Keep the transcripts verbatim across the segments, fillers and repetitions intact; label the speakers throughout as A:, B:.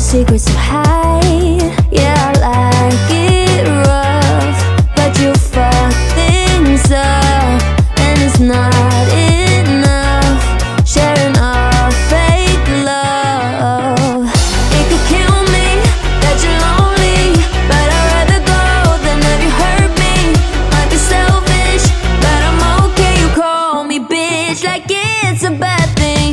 A: secrets to hide. Yeah, I like it rough, but you fuck things up, and it's not enough sharing our fake love. It could kill me that you're lonely, but I'd rather go than have you hurt me. Might be selfish, but I'm okay. You call me bitch like it's a bad thing.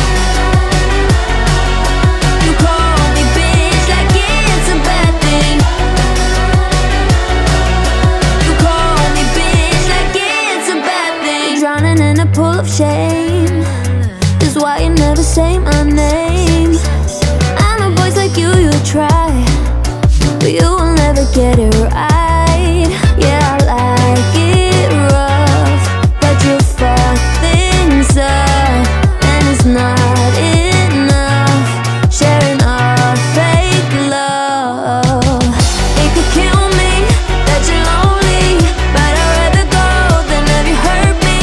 A: In a pool of shame is why you never say my name. I know boys like you, you try, but you will never get it right. Yeah, I like it rough, but you fuck things up, and it's not enough sharing our fake love. It could kill me that you're lonely, but I'd rather go than have you hurt me.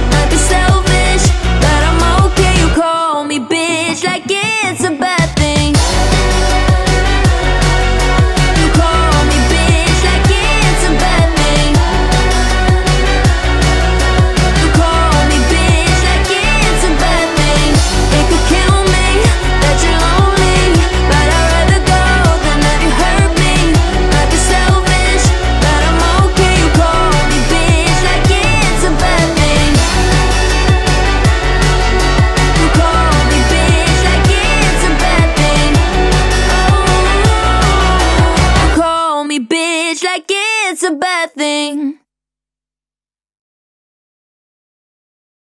A: Bitch like it's a bad thing. You call me bitch like it's a bad thing. You call me bitch like it's a bad thing. It could kill me that you're lonely, but I'd rather go than have you hurt me. Might be selfish, but I'm okay. You call me bitch like it's a bad thing. You call me bitch like it's a bad thing. Oh, you call me bitch like it's a bad thing.